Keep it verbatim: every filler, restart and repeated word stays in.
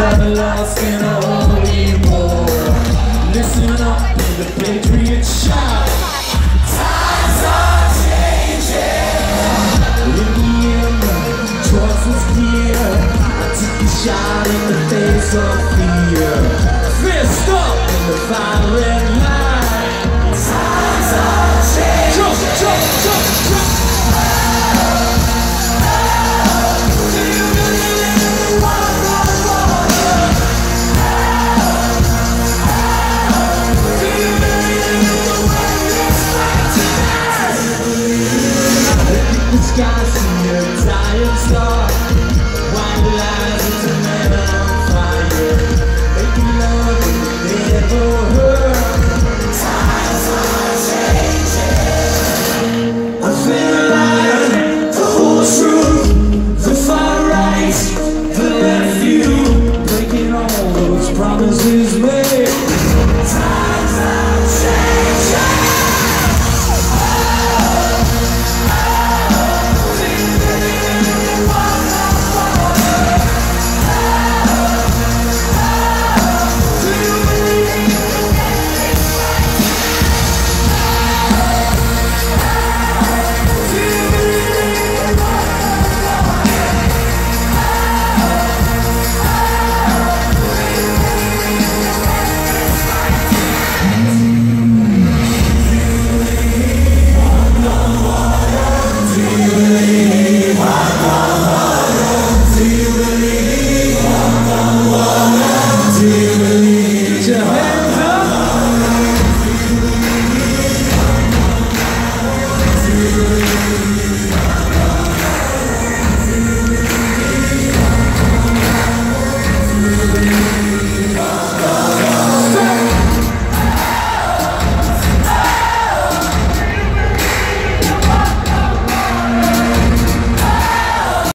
never lost in a holy war. Listen up in the Patriot shout. Times are changing. In the end, the choice was clear. I took a shot in the face of fear. Fist up in the fire red light. Times are changing. Jump, jump, jump.